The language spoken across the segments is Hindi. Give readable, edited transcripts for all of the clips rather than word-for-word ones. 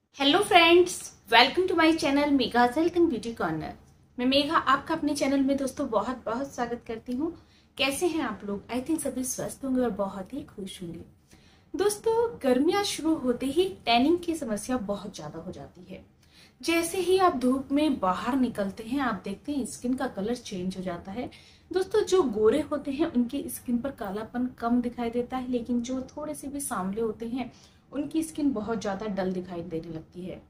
Hello friends, welcome to my channel Megha health and beauty corner. मैं मेघा आपका अपने चैनल में दोस्तों बहुत बहुत स्वागत करती हूँ। कैसे हैं आप लोग? आई थिंक सभी स्वस्थ होंगे और बहुत ही खुश होंगे। दोस्तों, गर्मियां शुरू होते ही टैनिंग की समस्या बहुत ज्यादा हो जाती है। जैसे ही आप धूप में बाहर निकलते हैं, आप देखते हैं स्किन का कलर चेंज हो जाता है। दोस्तों, जो गोरे होते हैं उनकी स्किन पर कालापन कम दिखाई देता है, लेकिन जो थोड़े से भी सांवले होते हैं उनकी स्किन बहुत ज्यादा डल दिखाई देने लगती है।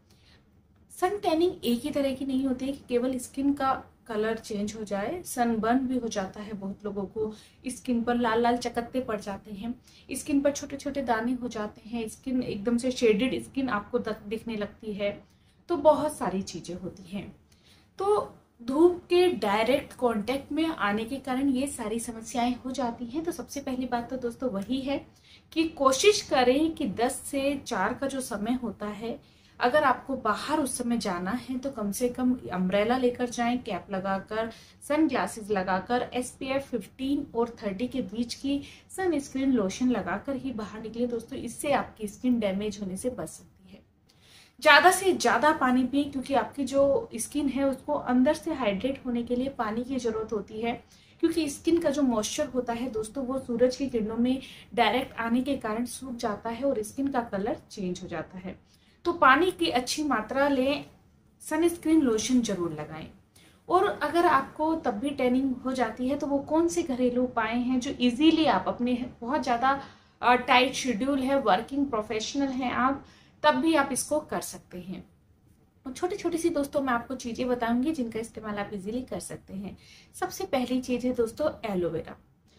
सन टैनिंग एक ही तरह की नहीं होती है कि केवल स्किन का कलर चेंज हो जाए, सनबर्न भी हो जाता है। बहुत लोगों को स्किन पर लाल लाल चकत्ते पड़ जाते हैं, स्किन पर छोटे छोटे दाने हो जाते हैं, स्किन एकदम से शेडेड स्किन आपको दिखने लगती है। तो बहुत सारी चीजें होती हैं। तो धूप के डायरेक्ट कांटेक्ट में आने के कारण ये सारी समस्याएं हो जाती हैं। तो सबसे पहली बात तो दोस्तों वही है कि कोशिश करें कि 10 से 4 का जो समय होता है, अगर आपको बाहर उस समय जाना है तो कम से कम अम्ब्रेला लेकर जाएं, कैप लगाकर, सन ग्लासेस लगाकर, SPF 15 और 30 के बीच की सनस्क्रीन लोशन लगाकर ही बाहर निकले दोस्तों। इससे आपकी स्किन डैमेज होने से बच सकती है। ज्यादा से ज्यादा पानी पिए, क्योंकि आपकी जो स्किन है उसको अंदर से हाइड्रेट होने के लिए पानी की जरूरत होती है। क्योंकि स्किन का जो मॉइस्चर होता है दोस्तों, वो सूरज की किरणों में डायरेक्ट आने के कारण सूख जाता है और स्किन का कलर चेंज हो जाता है। तो पानी की अच्छी मात्रा लें, सनस्क्रीन लोशन जरूर लगाएं। और अगर आपको तब भी टैनिंग हो जाती है तो वो कौन से घरेलू उपाय हैं जो इजीली आप अपने, बहुत ज्यादा टाइट शेड्यूल है, वर्किंग प्रोफेशनल हैं आप, तब भी आप इसको कर सकते हैं। छोटी छोटी सी दोस्तों मैं आपको चीजें बताऊंगी जिनका इस्तेमाल आप इजीली कर सकते हैं। सबसे पहली चीज है दोस्तों एलोवेरा।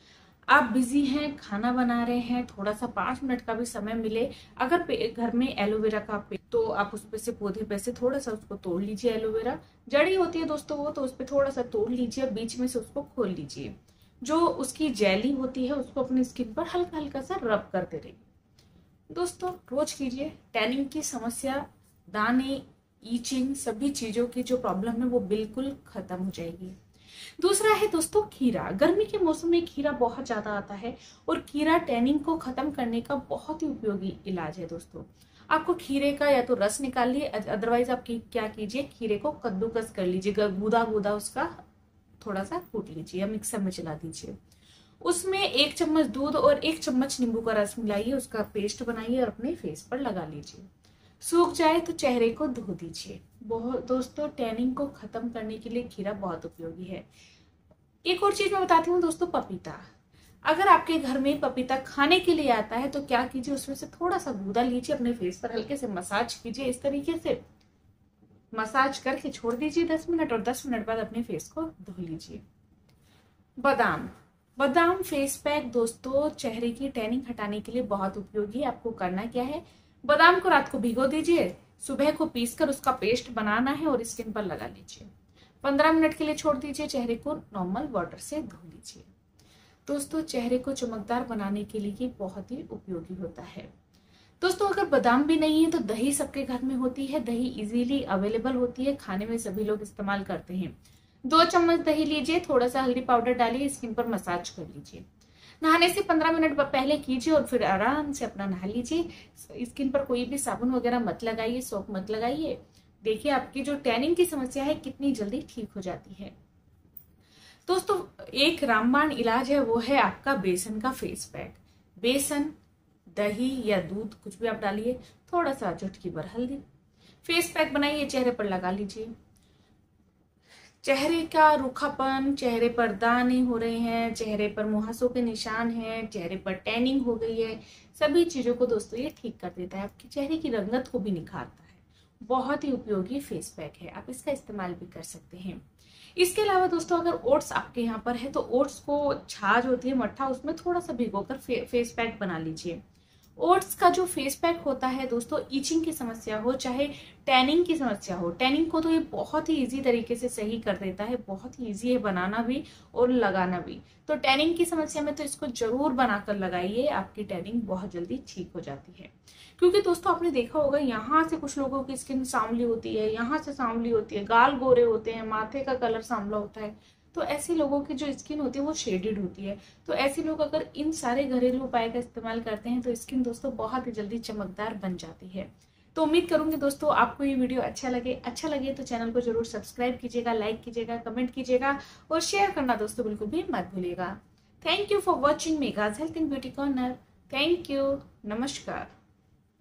आप बिजी हैं, खाना बना रहे हैं, थोड़ा सा 5 मिनट का भी समय मिले, अगर घर में एलोवेरा का तो आप उस पे से पौधे पे से थोड़ा सा उसको तोड़ लीजिए। एलोवेरा जड़ी होती है दोस्तों वो, तो उस पे थोड़ा सा तोड़ लीजिए, बीच में से उसको खोल लीजिए। जो उसकी जेली होती है उसको अपनी स्किन पर हल्का हल्का सा रब करते रहिए दोस्तों। रोज कीजिए। टैनिंग की समस्या, दाने, ईचिंग, सभी चीजों की जो प्रॉब्लम है वो बिल्कुल खत्म हो जाएगी। दूसरा है दोस्तों खीरा। गर्मी के मौसम में खीरा बहुत ज्यादा आता है और खीरा टैनिंग को खत्म करने का बहुत ही उपयोगी इलाज है दोस्तों। आपको खीरे का या तो रस निकालिए, अदरवाइज आप क्या कीजिए, खीरे को कद्दूकस कर लीजिए, गूदा गूदा उसका थोड़ा सा कूट लीजिए या मिक्सर में चला दीजिए। उसमें 1 चम्मच दूध और 1 चम्मच नींबू का रस मिलाइए, उसका पेस्ट बनाइए और अपने फेस पर लगा लीजिए। सूख जाए तो चेहरे को धो दीजिए। बहुत दोस्तों, टैनिंग को खत्म करने के लिए खीरा बहुत उपयोगी है। एक और चीज मैं बताती हूँ दोस्तों, पपीता। अगर आपके घर में पपीता खाने के लिए आता है तो क्या कीजिए, उसमें से थोड़ा सा गूदा लीजिए, अपने फेस पर हल्के से मसाज कीजिए। इस तरीके से मसाज करके छोड़ दीजिए 10 मिनट और 10 मिनट बाद अपने फेस को धो लीजिए। बादाम। बादाम फेस पैक दोस्तों चेहरे की टैनिंग हटाने के लिए बहुत उपयोगी। आपको करना क्या है, बादाम को रात को भिगो दीजिए, सुबह को पीसकर उसका पेस्ट बनाना है और स्किन पर लगा लीजिए। 15 मिनट के लिए छोड़ दीजिए, चेहरे को नॉर्मल वाटर से धो लीजिए। दोस्तों, चेहरे को चमकदार बनाने के लिए ये बहुत ही उपयोगी होता है। दोस्तों, अगर बादाम भी नहीं है तो दही सबके घर में होती है। दही इजीली अवेलेबल होती है, खाने में सभी लोग इस्तेमाल करते हैं। 2 चम्मच दही लीजिए, थोड़ा सा हल्दी पाउडर डालिए, स्किन पर मसाज कर लीजिए। नहाने से 15 मिनट पहले कीजिए और फिर आराम से अपना नहा लीजिए। स्किन पर कोई भी साबुन वगैरह मत लगाइए, सोप मत लगाइए। देखिए आपकी जो टैनिंग की समस्या है कितनी जल्दी ठीक हो जाती है। दोस्तों, एक रामबाण इलाज है, वो है आपका बेसन का फेस पैक। बेसन, दही या दूध कुछ भी आप डालिए, थोड़ा सा चुटकी भर हल्दी, फेस पैक बनाइए, चेहरे पर लगा लीजिए। चेहरे का रूखापन, चेहरे पर दाने हो रहे हैं, चेहरे पर मुहासों के निशान हैं, चेहरे पर टैनिंग हो गई है, सभी चीजों को दोस्तों ये ठीक कर देता है। आपके चेहरे की रंगत को भी निखारता है। बहुत ही उपयोगी फेस पैक है, आप इसका इस्तेमाल भी कर सकते हैं। इसके अलावा दोस्तों, अगर ओट्स आपके यहाँ पर है तो ओट्स को छाछ होती है, मट्ठा, उसमें थोड़ा सा भिगोकर फेस पैक बना लीजिए। ओट्स का जो फेस पैक होता है दोस्तों, ईचिंग की समस्या हो चाहे टैनिंग की समस्या हो, टैनिंग को तो ये बहुत ही इजी तरीके से सही कर देता है। बहुत ही इजी है बनाना भी और लगाना भी। तो टैनिंग की समस्या में तो इसको जरूर बनाकर लगाइए, आपकी टैनिंग बहुत जल्दी ठीक हो जाती है। क्योंकि दोस्तों आपने देखा होगा, यहाँ से कुछ लोगों की स्किन सांवली होती है, यहाँ से सांवली होती है, गाल गोरे होते हैं, माथे का कलर सांवला होता है। तो ऐसे लोगों की जो स्किन होती है वो शेडेड होती है। तो ऐसे लोग अगर इन सारे घरेलू उपाय का इस्तेमाल करते हैं तो स्किन दोस्तों बहुत ही जल्दी चमकदार बन जाती है। तो उम्मीद करूंगी दोस्तों आपको ये वीडियो अच्छा लगे तो चैनल को जरूर सब्सक्राइब कीजिएगा, लाइक कीजिएगा, कमेंट कीजिएगा और शेयर करना दोस्तों बिल्कुल भी मत भूलिएगा। Thank you for watching Megha's health and beauty corner. Thank you. नमस्कार।